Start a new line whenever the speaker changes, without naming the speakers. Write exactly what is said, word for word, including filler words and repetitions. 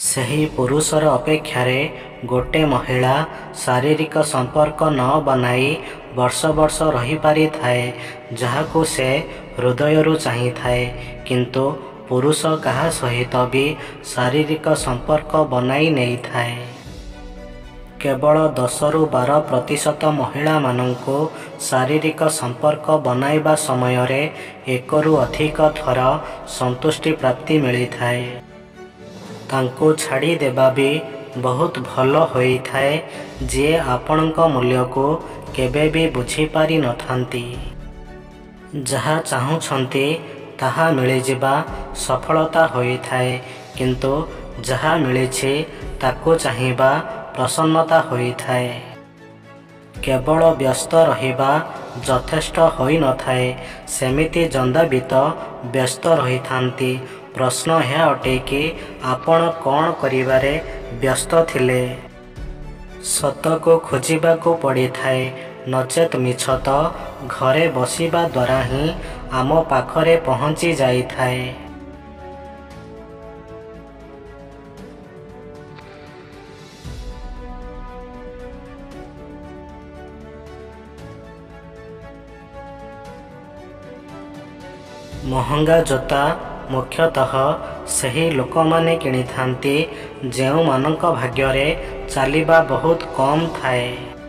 ସେହି ପୁରୁଷର ଅପେକ୍ଷାରେ ଗୋଟିଏ ମହିଳା ଶାରୀରିକ ସମ୍ପର୍କ ନ ବନାଇ ବର୍ଷ ବର୍ଷ ରହିପାରିଥାଏ, ଯାହାକୁ ସେ ହୃଦୟରୁ ଚାହିଁଥାଏ। କିନ୍ତୁ ପୁରୁଷ କାହା ସହିତ ବି ଶାରୀରିକ ସମ୍ପର୍କ ବନାଇ ନେଇଥାଏ। କେବଳ ଦଶରୁ ବାର ପ୍ରତିଶତ ମହିଳାମାନଙ୍କୁ ଶାରୀରିକ ସମ୍ପର୍କ ବନାଇବା ସମୟରେ ଏକରୁ ଅଧିକ ଥର ସନ୍ତୁଷ୍ଟି ପ୍ରାପ୍ତି ମିଳିଥାଏ। ତାଙ୍କୁ ଛାଡ଼ିଦେବା ବି ବହୁତ ଭଲ ହୋଇଥାଏ, ଯିଏ ଆପଣଙ୍କ ମୂଲ୍ୟକୁ କେବେ ବି ବୁଝିପାରି ନଥାନ୍ତି। ଯାହା ଚାହୁଁଛନ୍ତି ତାହା ମିଳିଯିବା ସଫଳତା ହୋଇଥାଏ, କିନ୍ତୁ ଯାହା ମିଳିଛି ତାକୁ ଚାହିଁବା ପ୍ରସନ୍ନତା ହୋଇଥାଏ। କେବଳ ବ୍ୟସ୍ତ ରହିବା ଯଥେଷ୍ଟ ହୋଇନଥାଏ, ସେମିତି ଜନ୍ଦା ବି ତ ବ୍ୟସ୍ତ ରହିଥାନ୍ତି। ପ୍ରଶ୍ନ ଏହା ଅଟେ କି ଆପଣ କ'ଣ କରିବାରେ ବ୍ୟସ୍ତ ଥିଲେ? ସତକୁ ଖୋଜିବାକୁ ପଡ଼ିଥାଏ, ନଚେତ୍ ମିଛ ତ ଘରେ ବସିବା ଦ୍ୱାରା ହିଁ ଆମ ପାଖରେ ପହଞ୍ଚି ଯାଇଥାଏ। ମହଙ୍ଗା ଜୋତା ମୁଖ୍ୟତଃ ସେହି ଲୋକମାନେ କିଣିଥାନ୍ତି ଯେଉଁମାନଙ୍କ ଭାଗ୍ୟରେ ଚାଲିବା ବହୁତ କମ୍ ଥାଏ।